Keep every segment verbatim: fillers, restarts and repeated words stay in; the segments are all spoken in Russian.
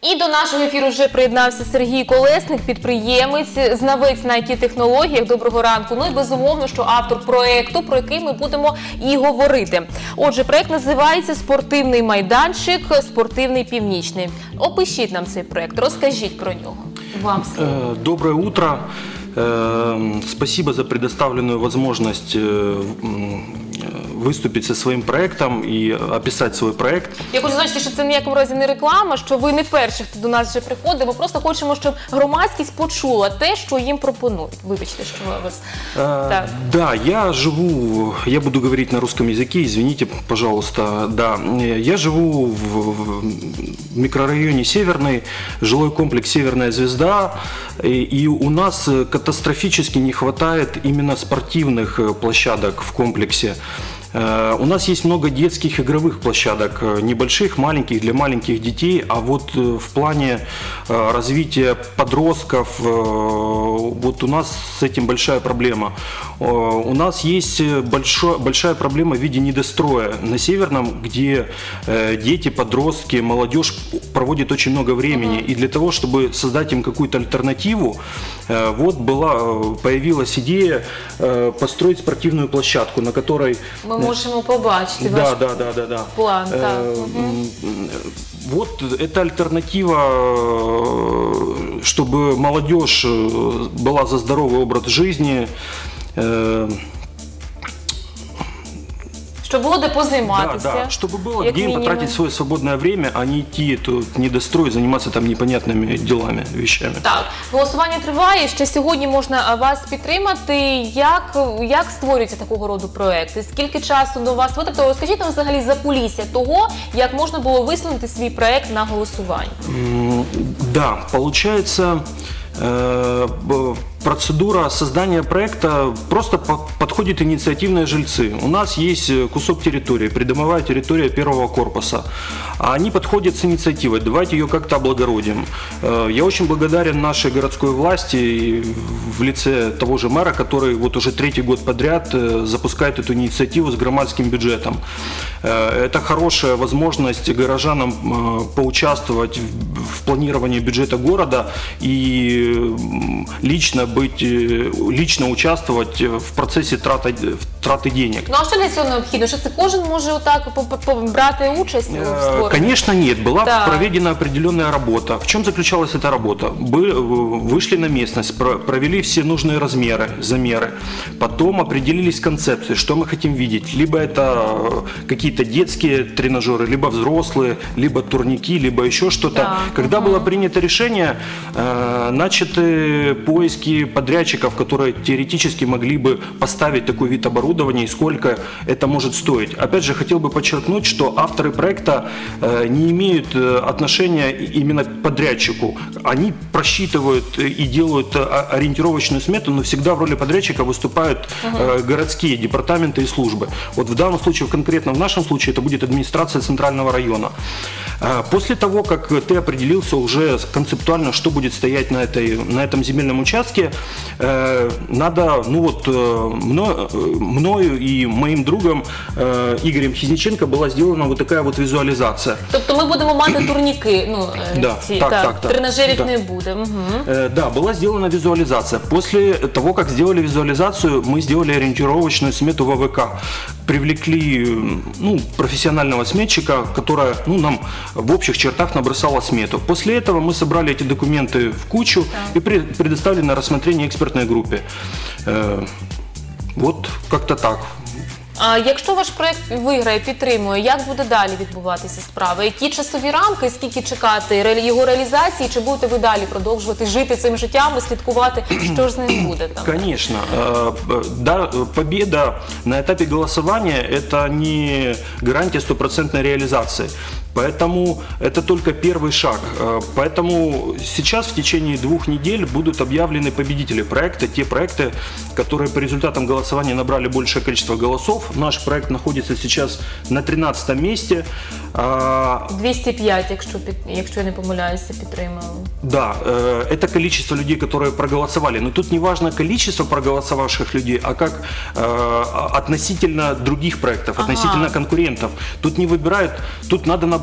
І до нашого ефіру вже приєднався Сергій Колесник, підприємець, знавець на ай ті-технологіях. Доброго ранку. Ну і безумовно, що автор проєкту, про який ми будемо і говорити. Отже, проєкт називається «Спортивний майданчик. Спортивний Північний». Опишіть нам цей проєкт, розкажіть про нього. Вам слово. Доброе утро. Спасибо за предоставленную возможность виступити зі своїм проєктом і описати свій проєкт. Я хочу сказати, що це ніякому разі не реклама, що ви не перші, хто до нас вже приходить. Ми просто хочемо, щоб громадськість почула те, що їм пропонують. Вибачте, що вас... А, так. Да, я живу, я буду говорить на русском языке, извините, пожалуйста. Да, я живу в, в микрорайоне Северный, жилой комплекс «Северная звезда», и, и у нас катастрофически не хватает именно спортивных площадок в комплексе. У нас есть много детских игровых площадок, небольших, маленьких, для маленьких детей, а вот в плане развития подростков, вот у нас с этим большая проблема. У нас есть большой, большая проблема в виде недостроя на Северном, где дети, подростки, молодежь проводят очень много времени. И для того, чтобы создать им какую-то альтернативу, вот была, появилась идея построить спортивную площадку, на которой... Мы можем побачить да, ваш да, да, да, да. план. Да. Угу. Вот это альтернатива, чтобы молодежь была за здоровый образ жизни. Чтобы было где позаниматься. Да, да, чтобы было где им потратить свое свободное время, а не идти тут недострой, заниматься там непонятными делами, вещами. Так, голосування триває, ще сьогодні можна вас підтримати. Як, як створюються такого роду проекти? Скільки часу до вас витратило? Розкажіть нам взагалі закулісся того, як можна було висунути свій проект на голосування. Mm, да, получается... Процедура создания проекта просто подходит инициативные жильцы. У нас есть кусок территории, придомовая территория первого корпуса. Они подходят с инициативой, давайте ее как-то облагородим. Я очень благодарен нашей городской власти в лице того же мэра, который вот уже третий год подряд запускает эту инициативу с громадским бюджетом. Это хорошая возможность горожанам поучаствовать в планировании бюджета города и лично быть, лично участвовать в процессе траты, траты денег. Ну а что для этого необходимо? Что кожен может вот так брать участь в створении? Конечно, нет. Была да. проведена определенная работа. В чем заключалась эта работа? Мы вышли на местность, провели все нужные размеры, замеры. Потом определились с концепцией, что мы хотим видеть. Либо это какие-то детские тренажеры, либо взрослые, либо турники, либо еще что-то. Да. Когда угу. было принято решение, начаты поиски подрядчиков, которые теоретически могли бы поставить такой вид оборудования и сколько это может стоить. Опять же, хотел бы подчеркнуть, что авторы проекта не имеют отношения именно к подрядчику. Они просчитывают и делают ориентировочную смету, но всегда в роли подрядчика выступают uh-huh. городские департаменты и службы. Вот в данном случае, конкретно в нашем случае, это будет администрация центрального района. После того, как ты определился уже концептуально, что будет стоять на, этой, на этом земельном участке, надо, ну вот, мною, мною и моим другом Игорем Хизниченко была сделана вот такая вот визуализация. Тобто ми будемо мати турніки, ну, да, ці, так, так, так, так, тренажерів да. не буде. Угу. Да, была сделана визуализация. После того, как сделали визуализацию, мы сделали ориентировочную смету в АВК. Привлекли, ну, профессионального сметчика, которая, ну, нам в общих чертах набросала смету. После этого мы собрали эти документы в кучу да. и предоставили на рассмотрение экспертной группе. Вот как-то так. А якщо ваш проєкт виграє, підтримує, як буде далі відбуватися справа? Які часові рамки, скільки чекати його реалізації, чи будете ви далі продовжувати жити цим життям і слідкувати, що ж з ним буде там? Конечно. Да, победа на этапе голосования – это не гарантия стопроцентной реализации. Поэтому это только первый шаг. Поэтому сейчас в течение двух недель будут объявлены победители проекта, те проекты, которые по результатам голосования набрали большее количество голосов. Наш проект находится сейчас на тринадцатом месте. двести пять, якщо, якщо я не помиляюся, підтримали. Да, это количество людей, которые проголосовали. Но тут не важно количество проголосовавших людей, а как относительно других проектов, ага. относительно конкурентов. Тут не выбирают, тут надо набрать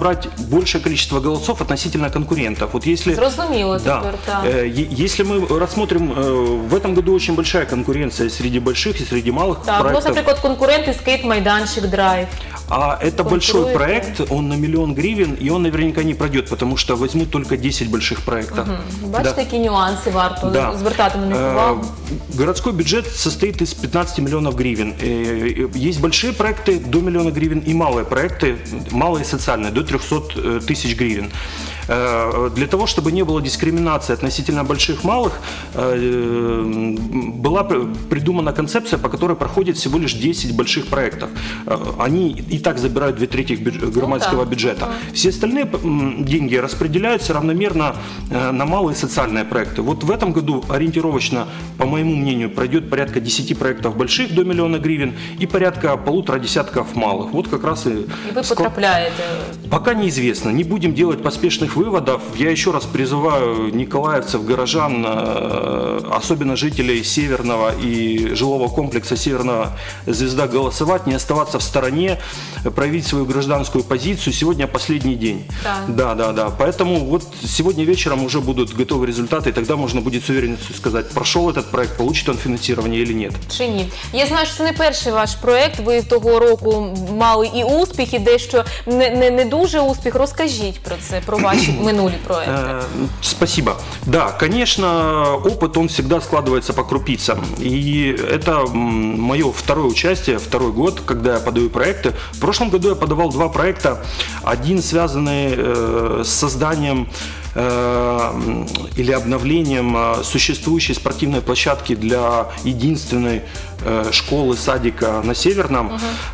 набрать большее количество голосов относительно конкурентов. Вот если, Зрозуміло да, тепер, так. э, е- если мы рассмотрим, э, в этом году очень большая конкуренция среди больших и среди малых Так, ну, проектов. наприклад, конкуренти скейт-майданчик «Драйв». А это большой Конкуруете? проект, он на миллион гривен, и он наверняка не пройдет, потому что возьмут только десять больших проектов. Бачите, Да. які нюанси варто Да. звертати на них Э, увагу? Городской бюджет состоит из пятнадцати миллионов гривен. Э, Есть большие проекты до миллиона гривен и малые проекты, малые социальные, до трехсот тысяч гривен. Э, Для того, чтобы не было дискриминации относительно больших-малых, э, была пр- придумана концепция, по которой проходит всего лишь десять больших проектов. Э, Они и так забирают две трети бюдж- громадского да. бюджета. Все остальные м, деньги распределяются равномерно э, на малые социальные проекты. Вот в этом году ориентировочно, по моему мнению, пройдет порядка десяти проектов больших до миллиона гривен и порядка полутора десятков малых. Вот как раз и... І ви склад- потрапляєте. Пока неизвестно. Не будем делать поспешных выводов. Я еще раз призываю николаевцев, горожан, э, особенно жителей Северного и жилого комплекса Северного «Звезда» голосовать, не оставаться в стороне, проявить свою гражданскую позицию. Сегодня последний день. Да. Да, да, да. Поэтому вот сегодня вечером уже будут готовы результаты, и тогда можно будет с уверенностью сказать, прошел этот проект, получит он финансирование или нет. Чи ні? Я знаю, що це не перший ваш проєкт. Ви того року мали і успіх, і дещо не, не, не дуже успіх. Розкажіть про це, про ваші минулі проєкти. Э, Спасибо. Да, конечно, опыт, он всегда складывается по крупицам. И это мое второе участие, второй год, когда я подаю проекты. В прошлом году я подавал два проекта. Один связанный э, с созданием э, или обновлением э, существующей спортивной площадки для единственной э, школы, садика на Северном.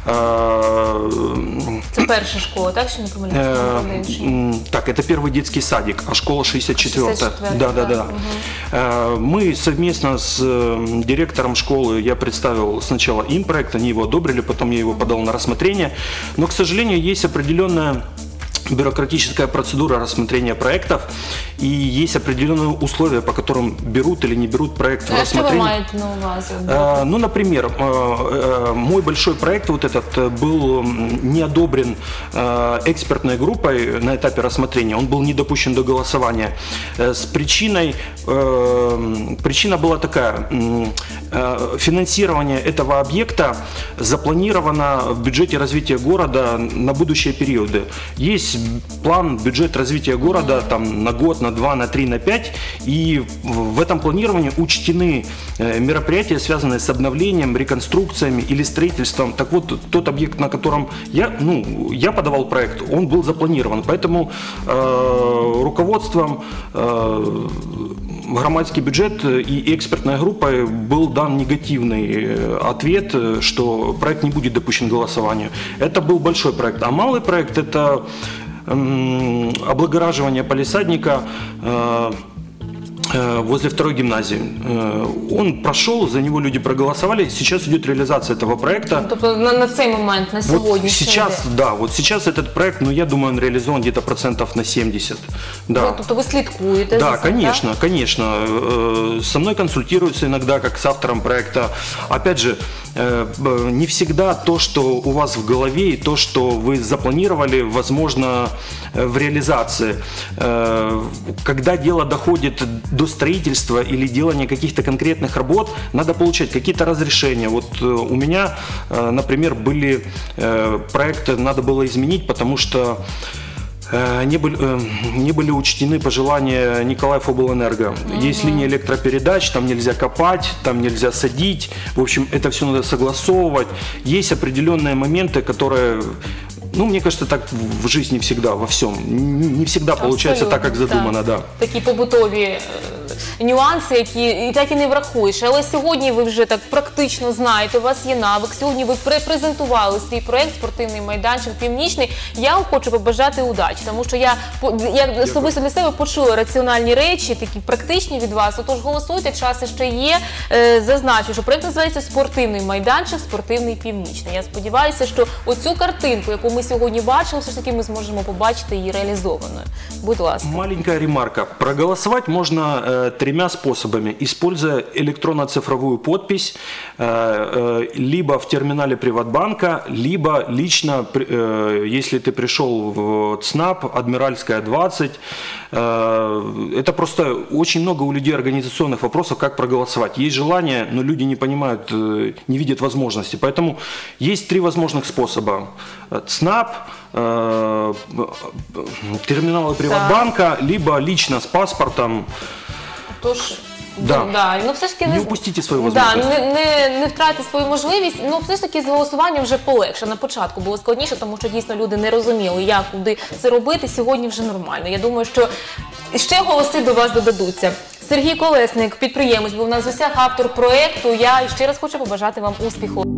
Э, Це перша школа, так? Що не помиляюся? Э, м, Так, это первый детский садик, а школа шестьдесят четвёртая. шестьдесят четвёртая, Да, да, да. да. Э, Мы совместно с э, директором школы, я представил сначала им проект, они его одобрили, потом я его подал на рассмотрение. Но, к сожалению, есть определенная бюрократическая процедура рассмотрения проектов, и есть определенные условия, по которым берут или не берут проект в А що ви рассмотрение. маєте на увазі? Э, Ну, например, э, э, мой большой проект вот этот э, был м, не одобрен э, экспертной группой на этапе рассмотрения, он был не допущен до голосования. Э, С причиной, э, причина была такая, м, э, финансирование этого объекта запланировано в бюджете развития города на будущие периоды. Есть план, бюджет развития города там, на год, на два, на три, на пять, и в в этом планировании учтены э, мероприятия, связанные с обновлением, реконструкциями или строительством. Так вот, тот объект, на котором я, ну, я подавал проект, он был запланирован. Поэтому э, руководством э, громадский бюджет и экспертной группой был дан негативный э, ответ, э, что проект не будет допущен к голосованию. Это был большой проект. А малый проект – это м, облагораживание палисадника э, э, возле второй гимназии. Э, Он прошел, за него люди проголосовали. Сейчас идет реализация этого проекта. Тобто на, на цей момент, на сьогодні. Вот сейчас, да, вот сейчас этот проект, ну, я думаю, он реализован где-то процентов на семьдесят. Да. Тобто ви слідкуєте Да, за цим, конечно, конечно. Э, Со мной консультируются иногда, как с автором проекта. Опять же, э, б- не всегда то, что у вас в голове, и то, что вы запланировали, возможно э, в реализации. Э, Когда дело доходит до строительства или делания каких-то конкретных работ, надо получать какие-то разрешения. Вот э, у меня, э, например, были э, проекты, надо было изменить, потому что э, не были, э, не были учтены пожелания Николаев-Облэнерго. Есть линия электропередач, там нельзя копать, там нельзя садить. В общем, это все надо согласовывать. Есть определенные моменты, которые... Ну, мне кажется, так в жизни всегда, во всем. Н- Не всегда получается так, как Абсолютно, задумано, да. Такі побутові е, нюанси, які і так і не врахуєш. Але сьогодні ви вже так практично знаєте, у вас є навик. Сьогодні ви презентували свій проєкт «Спортивний майданчик Північний». Я вам хочу побажати удачі, тому що я, по- я особисто для себе почула раціональні речі, такі практичні від вас. Отож, голосуйте, час ще є. Е, Зазначу, що проєкт називається «Спортивний майданчик, Спортивний Північний». Я сподіваюся, що оцю картинку, яку ми сьогодні бачили, все ж таки ми зможемо побачити її реалізованою. Будь ласка. Маленькая ремарка. Проголосовать можно э, тремя способами. Используя электронно-цифровую подпись, э, э, либо в терминале Приватбанка, либо лично, э, если ты пришел в ЦНАП, Адмиральская двадцать. Э, это просто очень много у людей организационных вопросов, как проголосовать. Есть желание, но люди не понимают, э, не видят возможности. Поэтому есть три возможных способа. ЦНАП, э, терминалы Приватбанка, либо лично с паспортом. Тож, Да. да, ну все ж таки Не упустите свою да, можливість. не, не, не втратити свою можливість. Ну все ж таки з голосуванням вже полегше. На початку було складніше, тому що дійсно люди не розуміли, як, куди це робити. Сьогодні вже нормально. Я думаю, що ще голоси до вас додадуться. Сергій Колесник, підприємець, був у нас в гостях, автор проєкту. Я ще раз хочу побажати вам успіху.